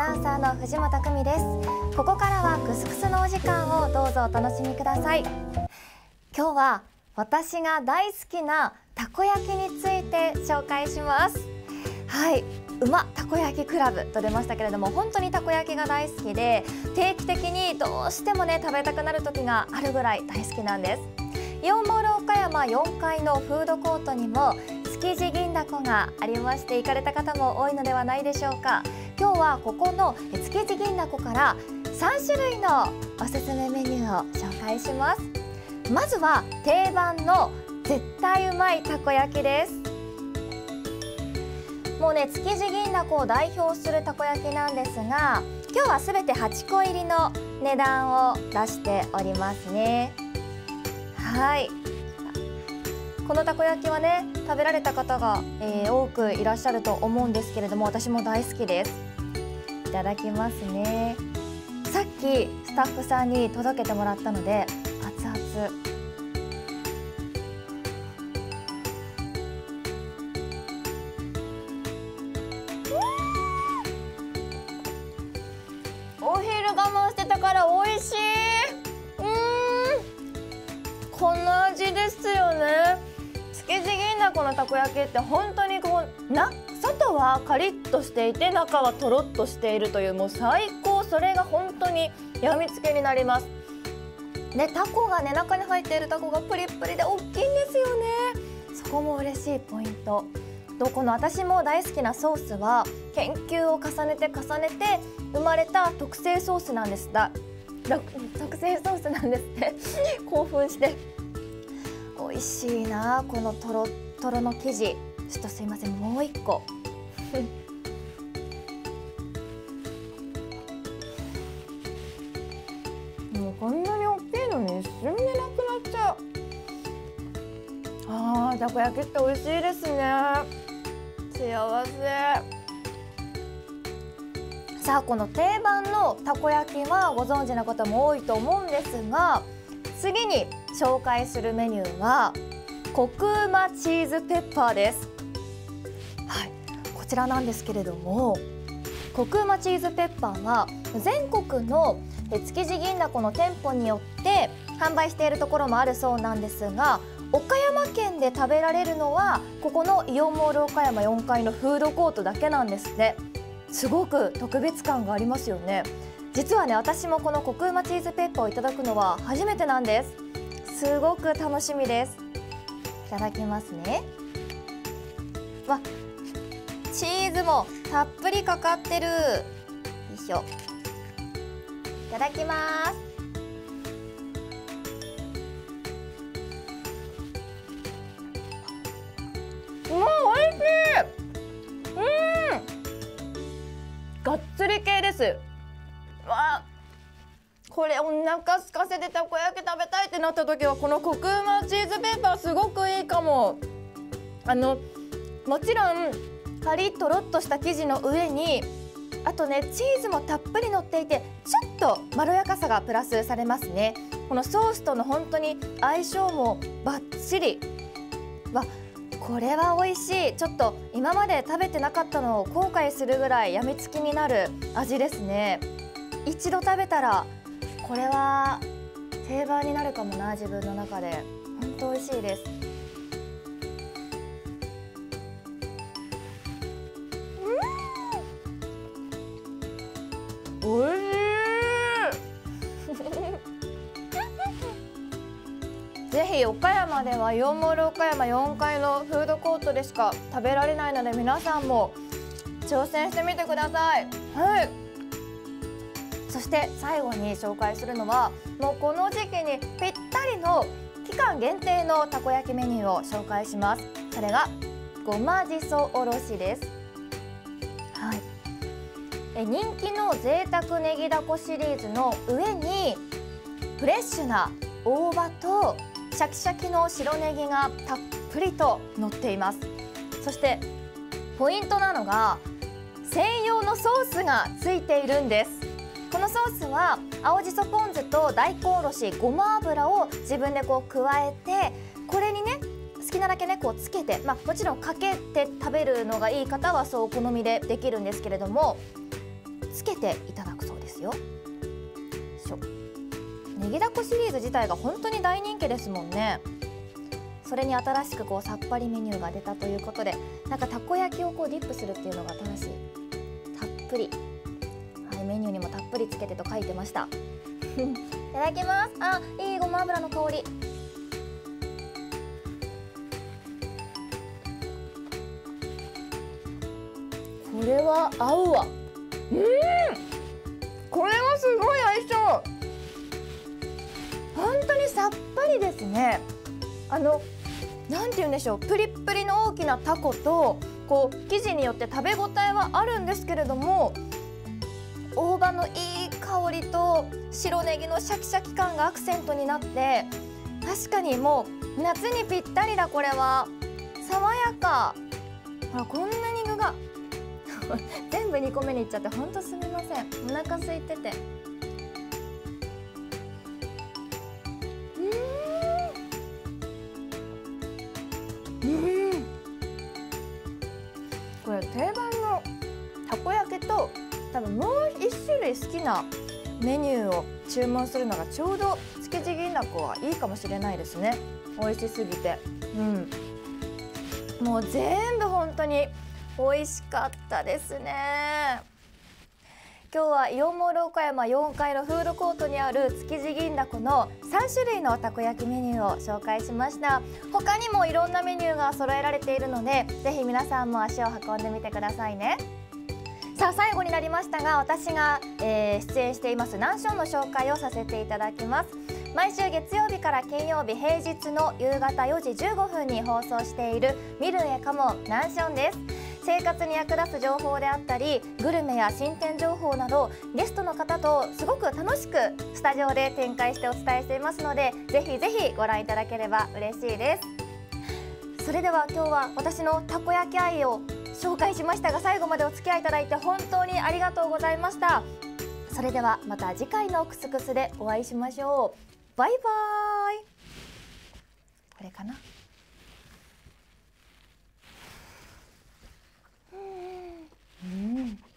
ナウンサーの藤本久美です。ここからはクスクスのお時間をどうぞお楽しみください。今日は私が大好きなたこ焼きについて紹介します。はい、たこ焼きクラブと出ましたけれども、本当にたこ焼きが大好きで、定期的にどうしてもね食べたくなる時があるぐらい大好きなんです。イオンモール岡山4階のフードコートにも築地銀だこがありまして、行かれた方も多いのではないでしょうか。今日はここの築地銀だこから3種類のおすすめメニューを紹介します。まずは定番の絶対うまいたこ焼きです。もうね、築地銀だこを代表するたこ焼きなんですが、今日はすべて8個入りの値段を出しておりますね。はい、このたこ焼きはね食べられた方が、多くいらっしゃると思うんですけれども、私も大好きです。いただきますね。さっきスタッフさんに届けてもらったので熱々。お昼我慢してたから美味しい。この味ですよね。築地銀だこのたこ焼きって本当に外はカリッとしていて中はとろっとしているという、もう最高。それが本当にやみつけになりますね。タコがね、中に入っているタコがプリップリで大きいんですよね。そこも嬉しいポイント。この私も大好きなソースは研究を重ねて生まれた特製ソースなんです。特製ソースなんですって興奮して。美味しいなこのとろとろの生地。ちょっとすいません、もう1個もうこんなに大きいのに一瞬でなくなっちゃう。たこ焼きって美味しいですね。幸せ。さあ、この定番のたこ焼きはご存知の方も多いと思うんですが、次に紹介するメニューはコクうまチーズペッパーです。はい、こちらなんですけれども、コクうまチーズペッパーは全国の築地銀だこの店舗によって販売しているところもあるそうなんですが、岡山県で食べられるのはここのイオンモール岡山4階のフードコートだけなんですね。すごく特別感がありますよね。実はね、私もこのコクうまチーズペッパーをいただくのは初めてなんです。すごく楽しみです。いただきますね。チーズもたっぷりかかってる。よいしょ。いただきます。美味しい。がっつり系です。これお腹空かせてたこ焼き食べたいってなった時はこのコクうまチーズペッパーすごくいいかも。もちろんカリッとろっとした生地の上に、あとねチーズもたっぷり乗っていて、ちょっとまろやかさがプラスされますね。このソースとの本当に相性もバッチリ。これは美味しい。ちょっと今まで食べてなかったのを後悔するぐらいやみつきになる味ですね。一度食べたらこれは定番になるかもな、自分の中で。本当美味しいです。おいしいぜひ岡山ではイオンモール岡山4階のフードコートでしか食べられないので、皆さんも挑戦してみてください。はい、そして最後に紹介するのは、もうこの時期にぴったりの期間限定のたこ焼きメニューを紹介します。それがごまじそおろしです。はい、人気の贅沢ネギだこシリーズの上にフレッシュな大葉とシャキシャキの白ネギがたっぷりと乗っています。そしてポイントなのが専用のソースがついているんです。このソースは青じそポン酢と大根おろし、ごま油を自分で加えて、これにね好きなだけねつけて、もちろんかけて食べるのがいい方はそうお好みでできるんですけれども、 つけていただくそうですよ。ネギだこシリーズ自体が本当に大人気ですもんね。それに新しくこうさっぱりメニューが出たということで、なんかたこ焼きをこうディップするっていうのが新しい。たっぷり、はい、メニューにもたっぷりつけてと書いてました。いただきます。あ、いいごま油の香り。これは合うわ。これはすごい相性。本当にさっぱりですね。なんて言うんでしょう、プリップリの大きなタコとこう生地によって食べ応えはあるんですけれども、大葉のいい香りと白ネギのシャキシャキ感がアクセントになって、確かにもう夏にぴったりだ。これは爽やか。ほら、こんなに具が全部2個目にいっちゃってほんとすみません。お腹空いてて。これ定番のたこ焼きと多分もう1種類好きなメニューを注文するのがちょうど築地銀だこはいいかもしれないですね。美味しすぎて、もう全部本当に美味しかったですね。今日はイオンモール岡山4階のフードコートにある築地銀だこの3種類のたこ焼きメニューを紹介しました。他にもいろんなメニューが揃えられているので、ぜひ皆さんも足を運んでみてくださいね。さあ、最後になりましたが、私が、出演していますナンションの紹介をさせていただきます。毎週月曜日から金曜日平日の夕方4時15分に放送している見る絵かもナンションです。生活に役立つ情報であったり、グルメや新店情報などゲストの方とすごく楽しくスタジオで展開してお伝えしていますので、ぜひぜひご覧いただければ嬉しいです。それでは今日は私のたこ焼き愛を紹介しましたが、最後までお付き合いいただいて本当にありがとうございました。それではまた次回のクスクスでお会いしましょう。バイバーイ。これかな。うん。